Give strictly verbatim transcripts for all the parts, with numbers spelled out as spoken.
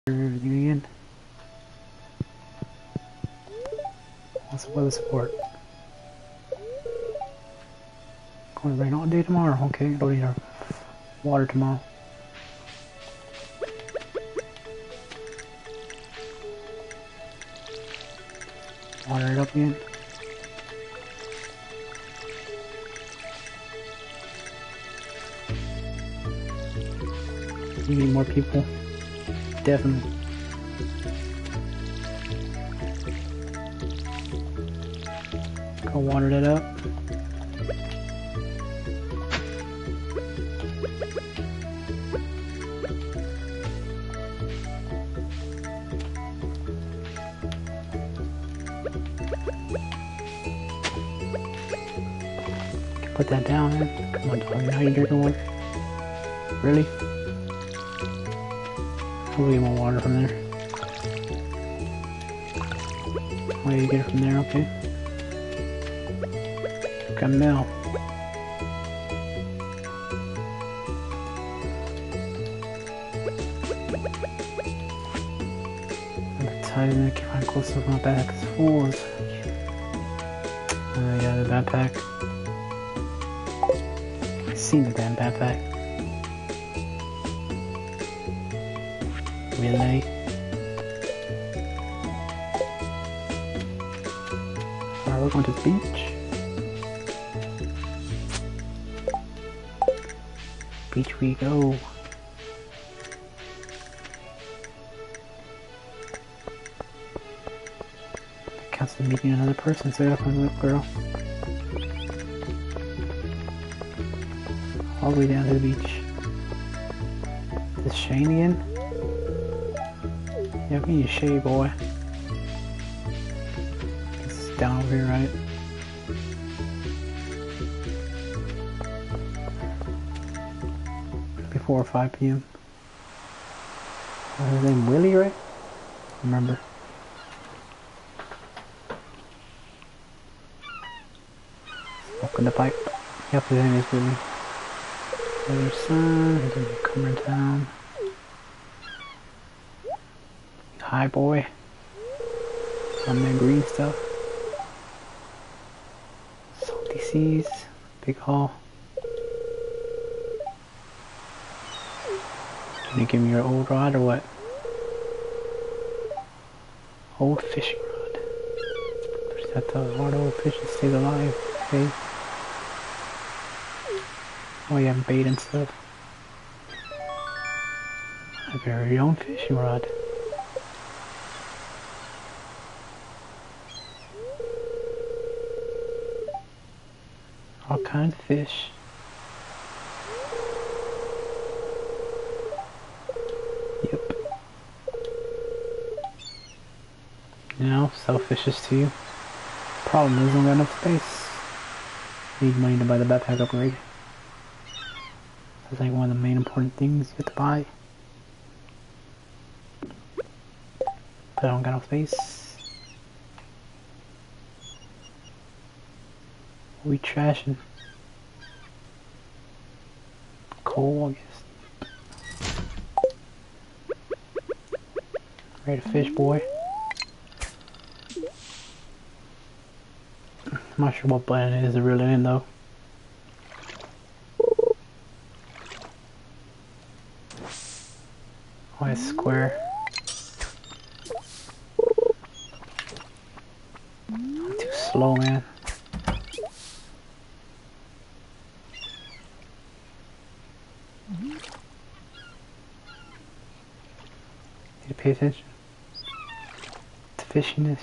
everything again. What's the weather support? Going to rain all day tomorrow. Okay, don't need our water tomorrow. Water it up again. You need more people. Definitely. Go water that up. Put that down, man. Come on, dog. Now you're drinking water. Really? I'll get more water from there. Oh, you get it from there, okay. Got Mel. I'm tired and I can't find close to my back. It's full. Oh yeah, the backpack. I seen the damn backpack. Really? Alright, we're going to the beach. Beach we go. That counts as meeting another person, so I gotta find a little girl. All the way down to the beach. This Shane again? Yeah, we need a shade, boy. It's down over here, right? Before five P M What was his name? Willie, right? Remember. Smoking the pipe. Yep, his name is Willie. There's son, he's gonna come in town. Hi, boy. On that green stuff. Salty seas. Big haul. Can you give me your old rod or what? Old fishing rod. Is that the hard old fish that stays alive? Okay. Oh, you have bait and stuff. My very own fishing rod. All kinds of fish. Yep. You know, sell fishes to you. Problem is, I don't got enough space. Need money to buy the backpack upgrade. That's like one of the main important things you have to buy. But I don't got no space. We trashing. Coal, I guess. Ready to fish, boy. I'm not sure what button it is to reel it in, though. Oh, it's square. I'm too slow, man. Need to pay attention to fishiness.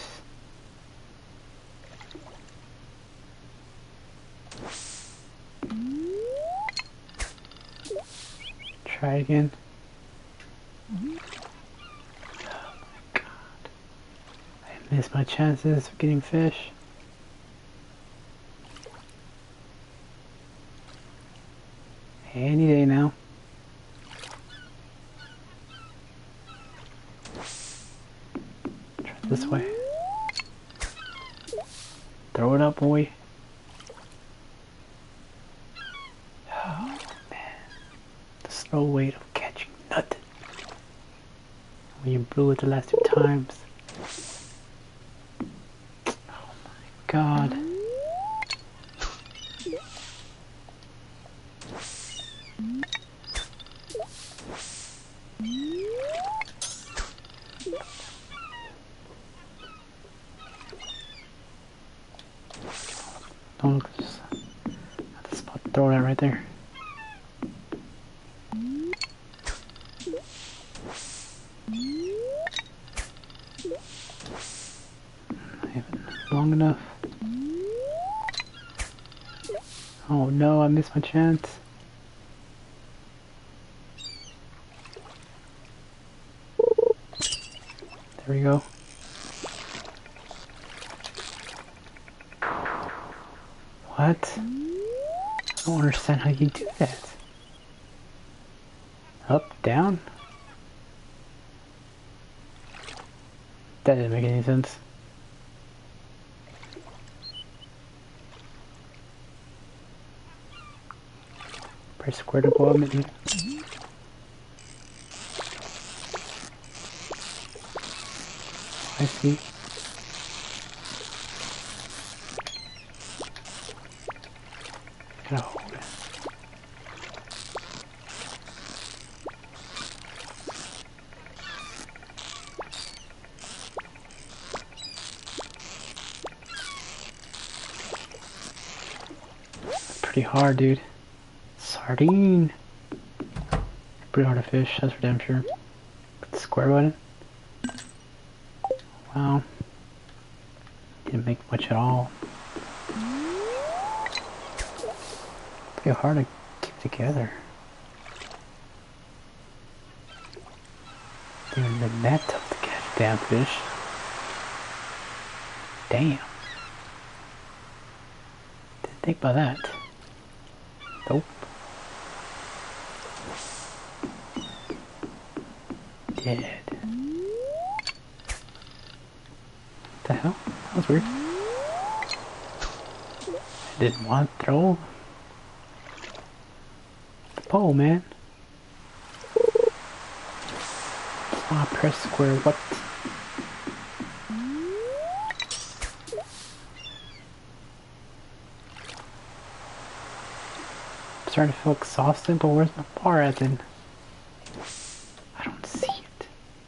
Try again. Oh my god. I missed my chances of getting fish. Any day now. Try this way. Throw it up, boy. Oh man. The slow weight of catching nothing. When you you blew it the last two times. Oh my god. Don't look at this. At the spot, throw that right there. I haven't long enough. Oh no, I missed my chance. There we go. What? I don't understand how you do that. Up, down? That didn't make any sense. Press square to go up, maybe. I see. Gotta hold it. Pretty hard, dude. Sardine. Pretty hard to fish, that's for damn sure. Put the square button. Wow. Didn't make much at all. Pretty hard to keep together. Even the net tough to catch damn fish. Damn. Didn't think about that. Nope. Dead. What the hell? That was weird. I didn't want to throw the pole, man. Ah, press square, what? I'm starting to feel exhausted, but where's my bar at then? I don't see it.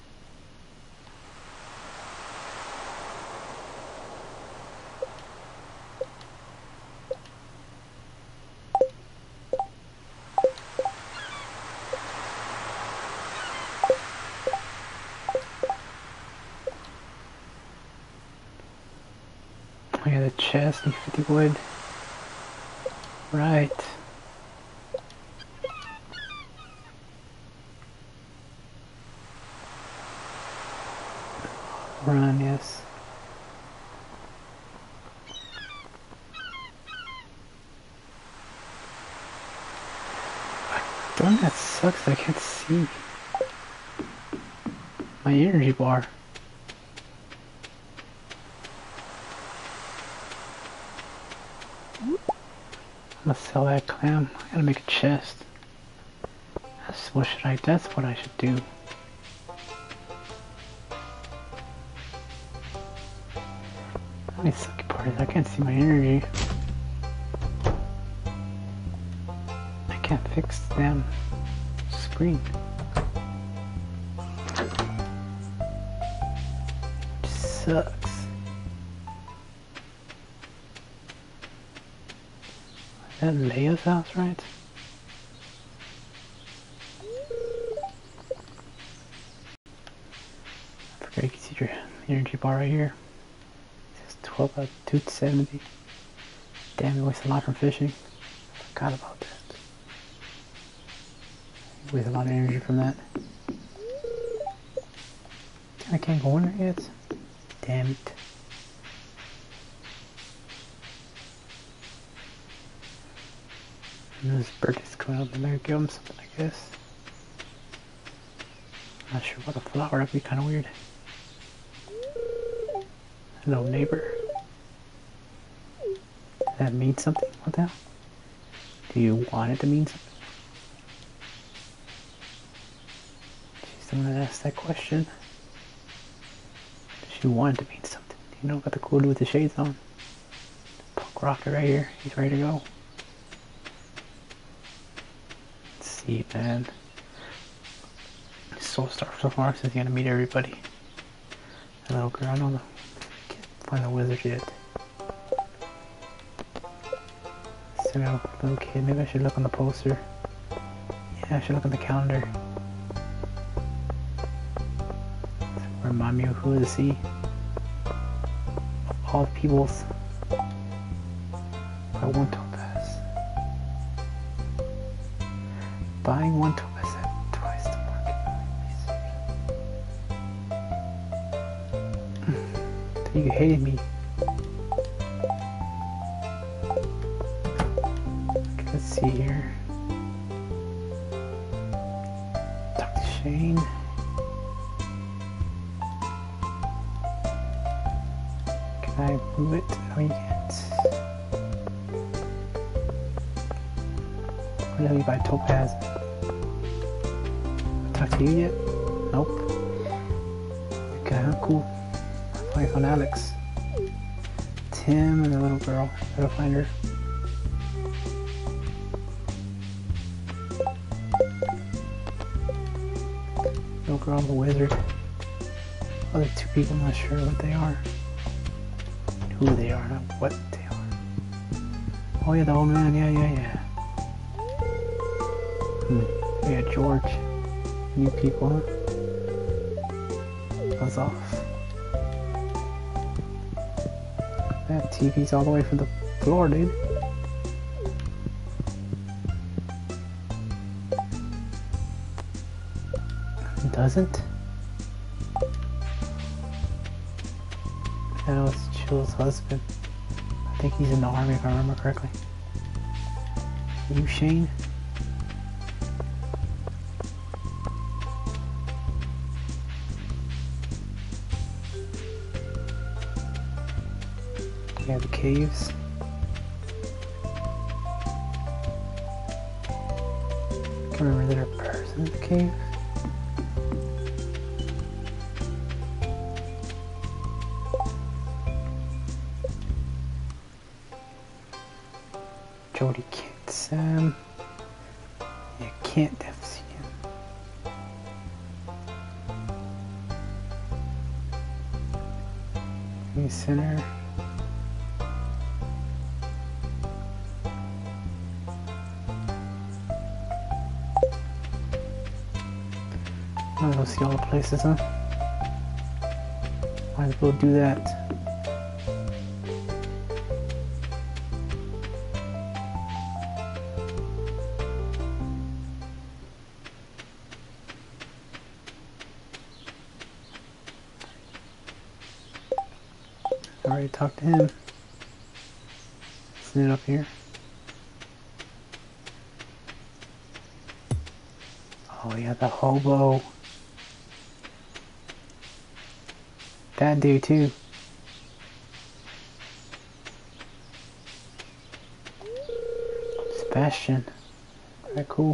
I got a chest and fifty wood. Right. Run, yes. Darn, that sucks. I can't see my energy bar. I'm gonna sell that clam. I gotta make a chest. That's what should I? That's what I should do. The only sucky part is I can't see my energy. I can't fix the damn screen. Which sucks. Is that Leia's house, right? I forgot you can see your energy bar right here. It says twelve out of two seventy. Damn, you waste a lot from fishing. I forgot about that. You waste a lot of energy from that. I can't go in there yet. Damn it. And this birdie's coming up, and maybe give him something, I guess. Not sure what a flower, that'd be kind of weird. Hello, neighbor. Does that mean something? What the hell? Do you want it to mean something? Jeez, I'm gonna ask that question. She wanted to mean something. You know, got the cool dude with the shades on. Punk rocker right here. He's ready to go. Let's see, man. So star so far says he's gonna meet everybody. That little girl, I don't know. Can't find the wizard yet. Send out a little kid. Maybe I should look on the poster. Yeah, I should look on the calendar. Remind me of who is he? Of all peoples. Buy one topaz. Buying one topaz at twice the market. You hated me. Okay, let's see here. Talk to Shane. Can I move it? No, you can't. Where the hell you buy topaz? Talk to you yet? Nope. Okay, cool. I found Alex. Tim and the little girl. Gotta find her. Little girl and the wizard. Other two people, I'm not sure what they are. Who they are, not what they are. Oh yeah, the old man, yeah, yeah, yeah. Hmm. Yeah, George. New people, huh? Buzz off. That T V's all the way from the floor, dude. It doesn't? I know it's Jill's husband. I think he's in the army if I remember correctly. You, Shane? Yeah, the caves. I can't remember, is there a person in the cave? Jody can't, Sam. Yeah, can't definitely see him. Any center. Might as well see all the places, huh? Might as well do that. I already talked to him. Isn't it up here? Oh yeah, the hobo. That dude too. Sebastian. Alright, cool.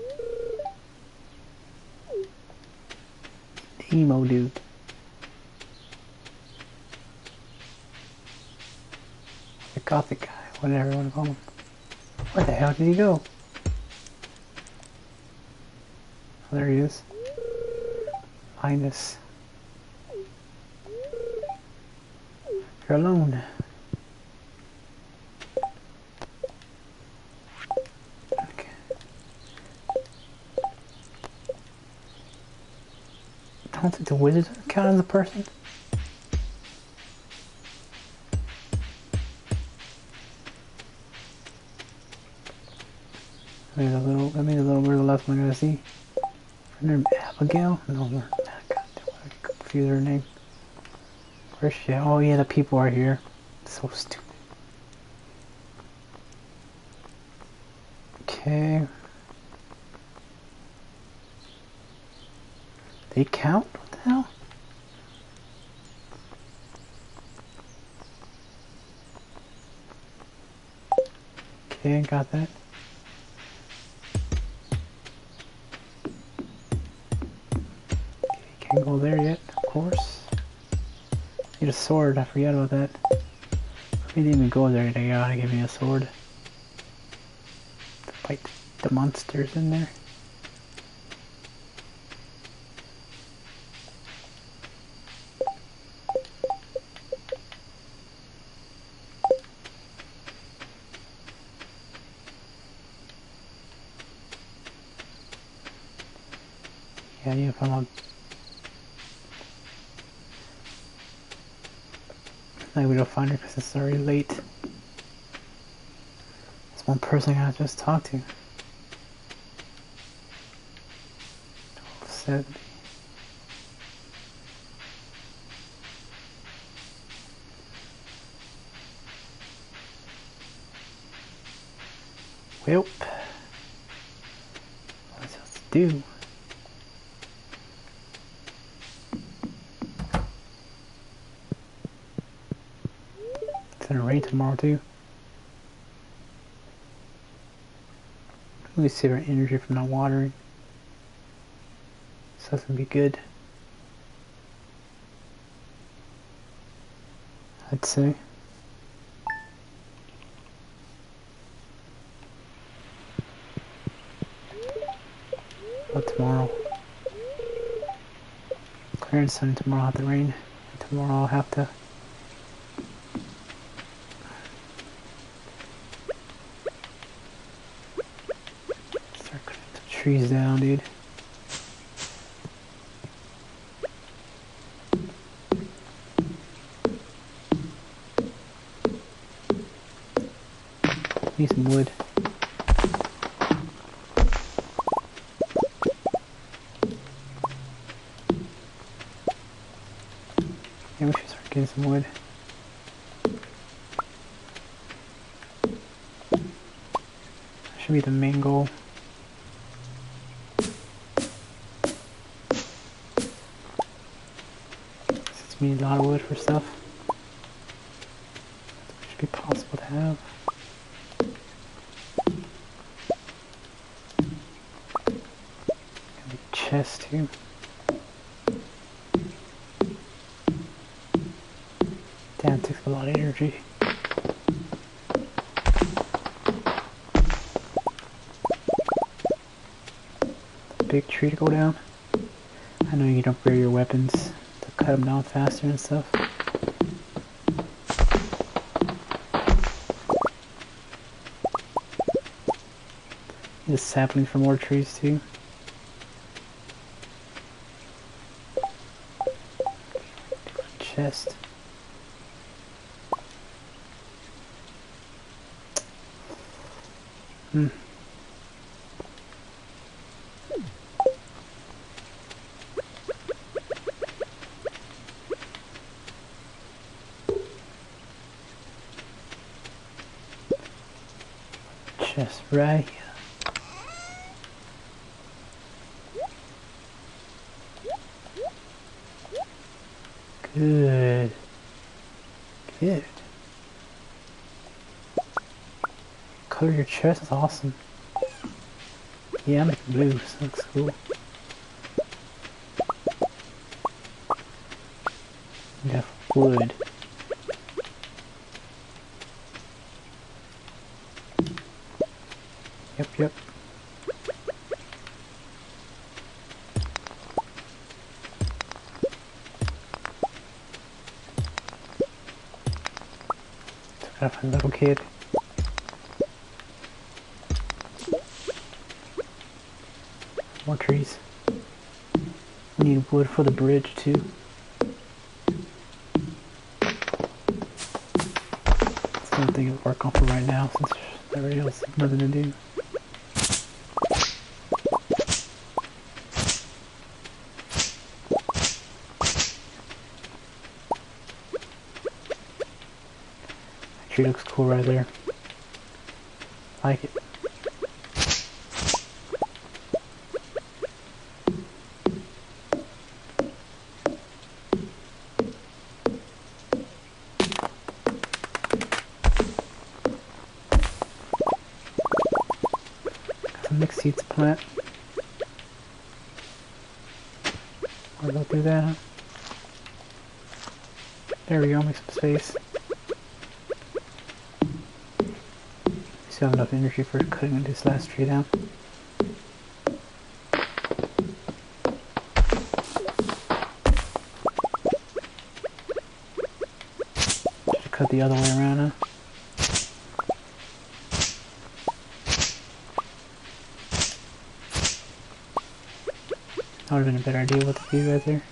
Emo dude. The gothic guy, whatever you want to call him. Where the hell did he go? Oh, there he is. Linus. You're alone. Okay. Don't think the wizard count as a person? I mean, the little, I mean, the little girl the last one I gotta see. Her name Abigail? No, no. God, I confuse her name. Where's she at? Oh yeah, the people are here. So stupid. Okay. They count? What the hell? Okay, got that. Okay, can't go there yet, of course. Need a sword, I forgot about that. We didn't even go there, they gotta give me a sword. To fight the monsters in there. Yeah, you come up. Like we don't find her because it's already late. There's one person I just talked to. twelve seventy. Well, what's else to do? It's gonna rain tomorrow too. We save our energy from not watering. So that's gonna be good. I'd say. But tomorrow. Clear and sunny tomorrow, I'll have to rain. And tomorrow I'll have to start cutting some trees down, dude. Need some wood. Yeah, we should start getting some wood. That should be the main goal. Since we need a lot of wood for stuff. It should be possible to have. Got a chest too. Damn, it takes a lot of energy. Big tree to go down. I know you can upgrade your weapons to cut them down faster and stuff. Need a sapling for more trees too. Chest. Hmm. Chest right here. Good. Good. Color your chest is awesome. Yeah, I'm making blue, so that looks cool. Yeah, wood. Yep, yep. Took out a little kid. More trees. We need wood for the bridge too. That's the only thing to work on for right now since everybody else has nothing to do. That tree looks cool right there. Like it. Mixed seeds to plant. Or go do that, huh? There we go, make some space. Still have enough energy for cutting this last tree down. Should cut the other way around, huh? That would have been a better idea what to do right there.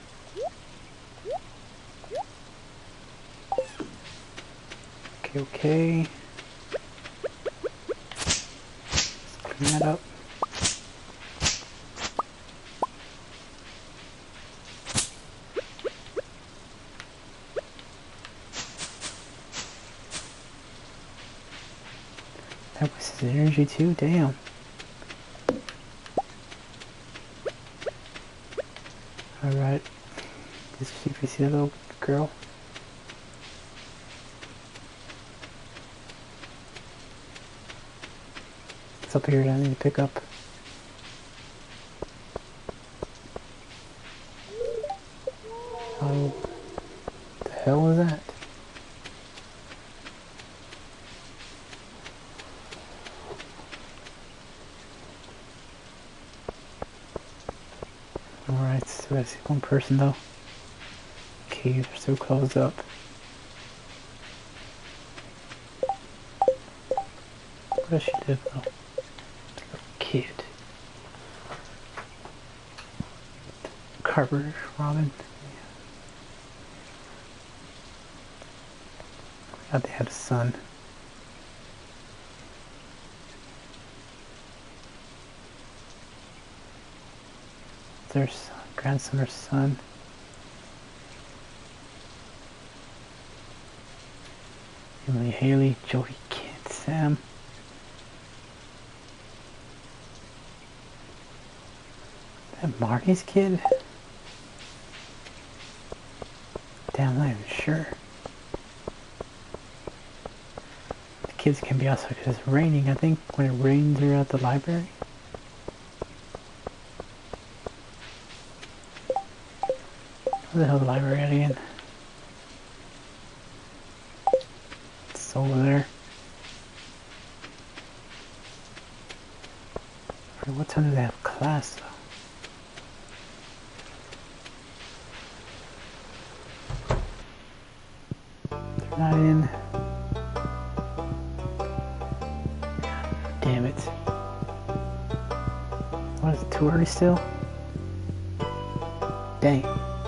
Okay, okay. Let's clean that up. That was his energy too, damn. Alright. Let's see if we see that little girl. It's up here that I need to pick up. Oh, what the hell was that? Alright, so I see one person though. Okay, they're so closed up. What does she live though? Kid. Carver, Robin. I thought they had a son. Their son, grandson or son. Emily, Haley, Joey, Kid, Sam. That Marty's kid? Damn, I'm not even sure. The kids can be outside because it's raining. I think when it rains, they're at the library. Where the hell is the library at again? It's over there. Alright, what time do they have class though? They're not in. Damn it. What is it, too early still? Dang.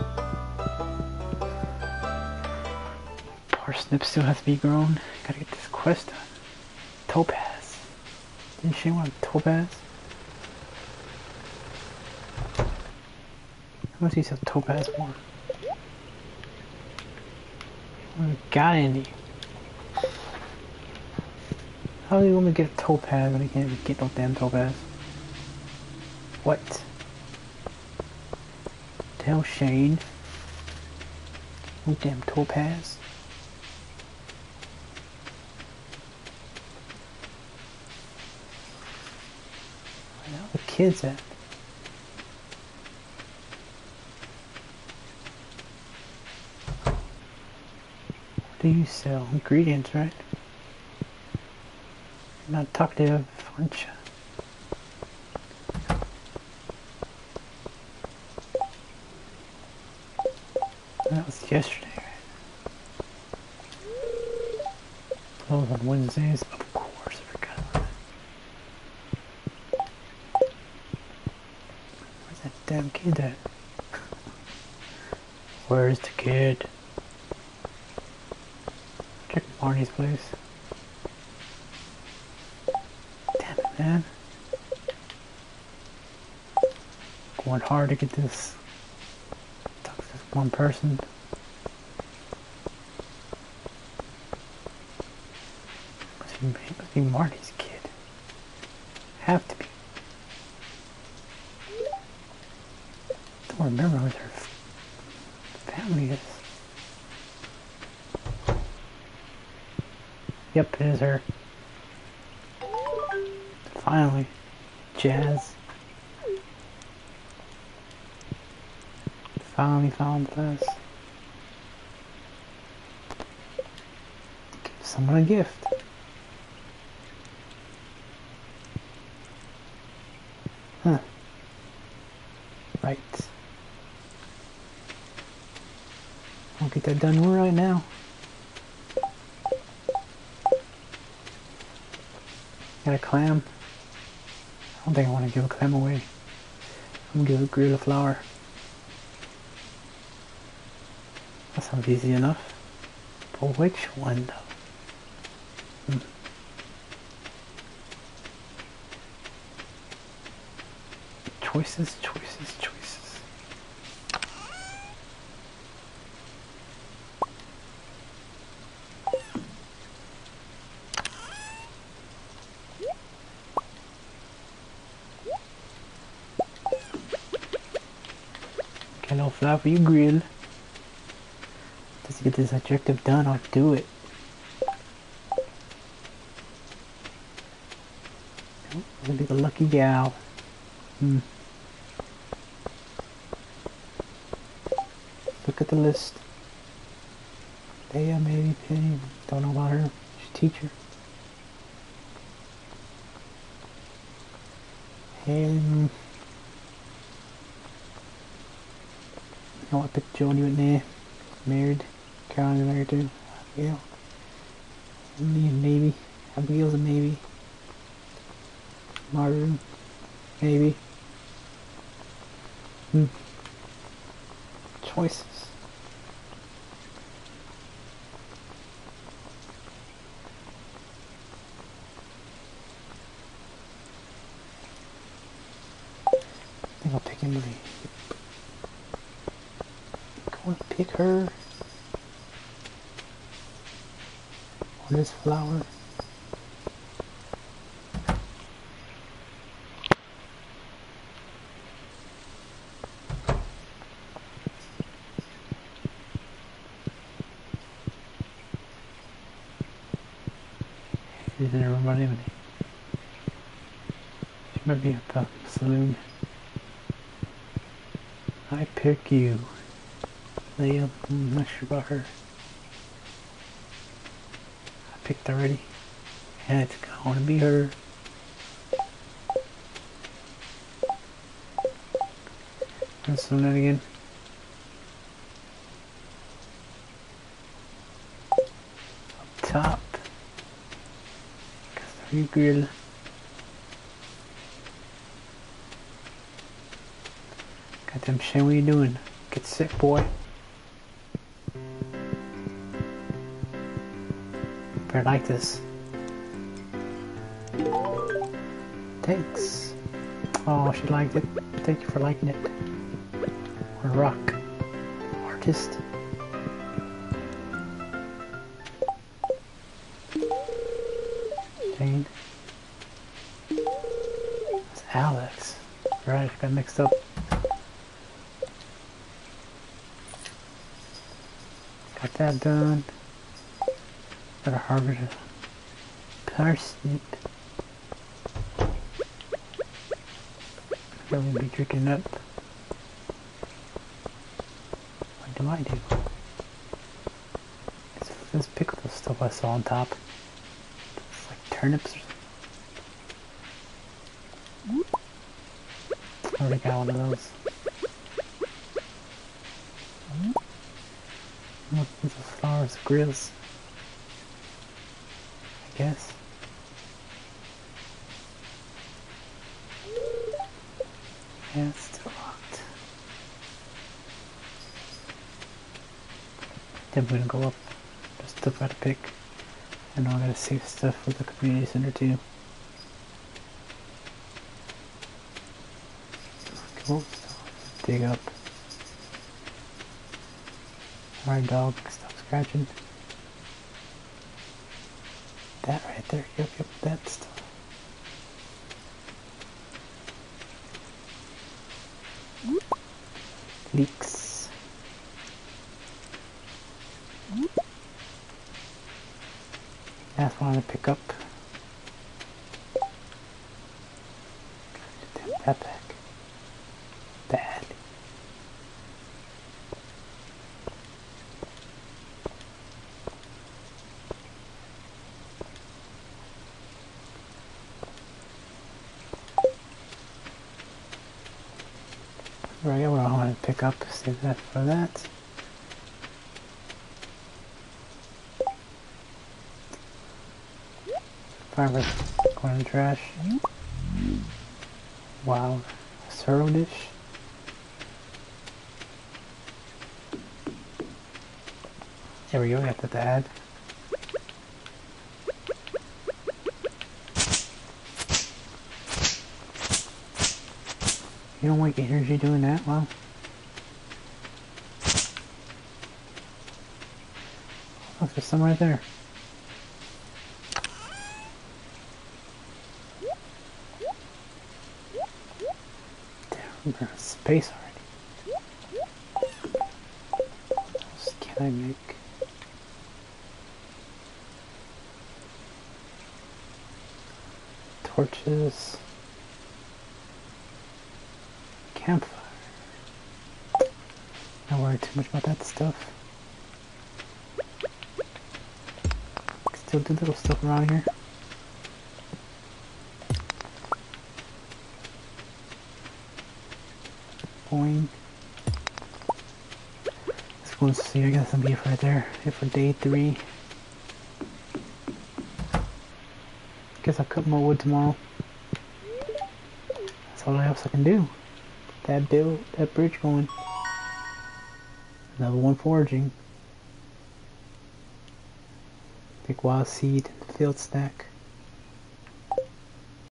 Parsnip still has to be grown. Gotta get this quest done. Topaz. Didn't she want topaz? I must use some topaz more. I haven't got any. How do you want me to get a topaz when I can't even get no damn topaz? What? Tell Shane. No damn topaz. Where are the kids at? What do you sell? Ingredients, right? You're not talkative, aren't you? That was yesterday, right? Close on Wednesdays, of course, I forgot about that. Where's that damn kid at? Where's the kid? Check Marty's place. Damn it, man. Going hard to get this. Talk to this one person. Must be, must be Marty's kid. Have to be. Don't remember who their family is. Yep, it is her. Finally. Jazz. Finally found this. someone a gift. Huh. Right. I'll get that done right now. Got a clam. I don't think I want to give a clam away. I'm gonna give a grill a flower. That sounds easy enough. But which one though? Hmm. Choices, choices, choices. Okay, no flower for you, grill. Just to get this objective done, I'll do it. Oh, gonna be the lucky gal. Hmm. Look at the list. Leia, maybe Penny. Don't know about her. She's a teacher. And you know, I picked Jody with there. Married. Caroline's married too. Yeah. Me and maybe. Abigail's a maybe. Maru. Maybe. Hmm. Choices. I think I'll pick Emily. Go and pick her. Or this flower. She's in a room about Emily. She might be at the saloon. I pick you. Leia, I'm not sure about her. I picked already. And it's gonna be her. Let's do that again. Up top. Three grill. Goddamn shit, what are you doing? Get sick, boy. Better like this. Thanks. Oh, she liked it. Thank you for liking it. Or rock. Artist. Jane. It's Alex. Right, I got mixed up. Got that done. Gotta harvest a parsnip. Really be drinking up. What do I do? It's this pickle stuff I saw on top. It's like turnips or something. I already got one of those. Look, these are flowers, grills. I guess. Yeah, it's still locked. Then we're gonna go up. There's stuff I gotta pick. I know I gotta save stuff for the community center too. Cool. Dig up. Alright, dog, stop scratching. That right there, yep, yep, that stuff. Leaks. That's what I'm gonna pick up. Damn that back. Bad. Right, what I want to pick up, save that for that. Fiber going in the trash. Wow, sorrow dish. There we go, got that to add. You don't like energy doing that? Well, oh, there's some right there. Damn, we're out of space already. What else can I make? Torches. Campfire. Don't worry too much about that stuff. Still do little stuff around here. Boing. Let's go and see. I got some beef right there. Here for day three. Guess I'll cut more wood tomorrow. That's all else I can do. That build, that bridge going. Another one foraging. Big wild seed, field snack.